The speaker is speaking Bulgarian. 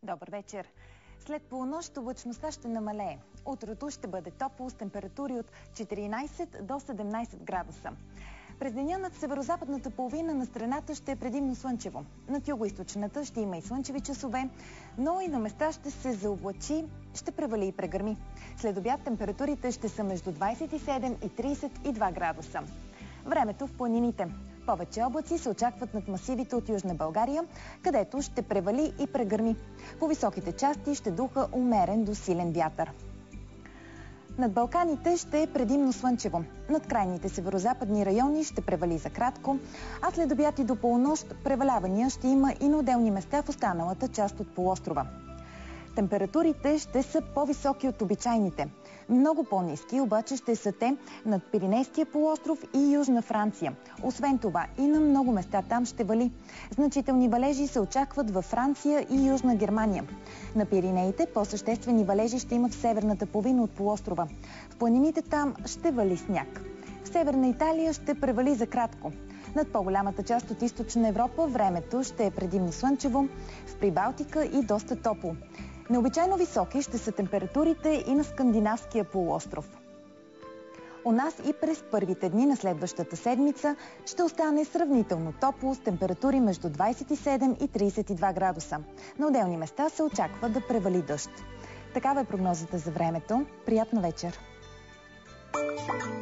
Добър вечер! След полунощ облачността ще намалее. Утрото ще бъде топло с температури от 14 до 17 градуса. През деня над северозападната половина на страната ще е предимно слънчево. Над югоизточната ще има и слънчеви часове, но и на места ще се заоблачи, ще превали и прегърми. След обяд температурите ще са между 27 и 32 градуса. Времето в планините. Повече облаци се очакват над масивите от Южна България, където ще превали и прегърми. По високите части ще духа умерен до силен вятър. Над Балканите ще е предимно слънчево. Над крайните северозападни райони ще превали за кратко, а след обяд и до полунощ превалявания ще има и на отделни места в останалата част от полуострова. Температурите ще са по-високи от обичайните. Много по-ниски обаче ще са те над Пиринейския полуостров и Южна Франция. Освен това и на много места там ще вали. Значителни валежи се очакват във Франция и Южна Германия. На Пиринеите по-съществени валежи ще има в северната половина от полуострова. В планините там ще вали сняг. В Северна Италия ще превали за кратко. Над по-голямата част от Източна Европа времето ще е предимно слънчево, в Прибалтика и доста топло. Необичайно високи ще са температурите и на Скандинавския полуостров. У нас и през първите дни на следващата седмица ще остане сравнително топло с температури между 27 и 32 градуса. На отделни места се очаква да превали дъжд. Такава е прогнозата за времето. Приятна вечер!